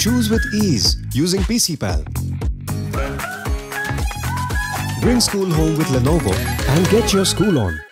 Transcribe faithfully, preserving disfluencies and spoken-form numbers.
Choose with ease using PCPal. Bring school home with Lenovo and get your school on.